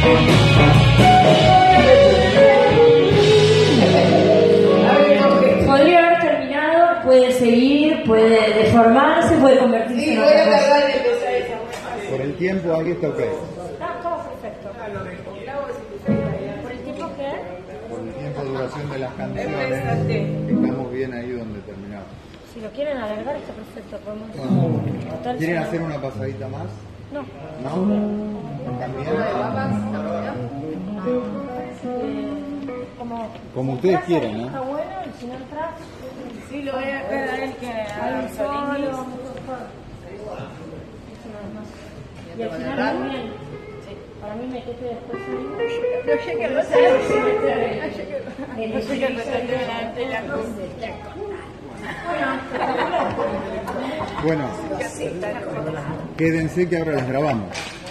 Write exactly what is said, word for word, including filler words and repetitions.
Podría haber terminado, puede seguir, puede deformarse, puede convertirse Sí, en voy a otra cosa. tardar en empezar esa. Por el tiempo aquí está ok. Está todo perfecto. ¿Por el tiempo qué? Por el tiempo de duración de las canciones, Empezate. estamos bien ahí donde terminamos. Si lo quieren alargar está perfecto. Podemos... Bueno, Total, ¿quieren si no- hacer una pasadita más? No. ¿No? ¿También? Eh, como, Como ustedes entras, quieran, está ¿no? bueno, y si no entras, Sí, lo voy a hacer a él que haga ahí un solo. solín. Y al final también. Para mí me quedé después. No llegué a los años. No llegué a los años. Bueno, quédense que ahora las grabamos.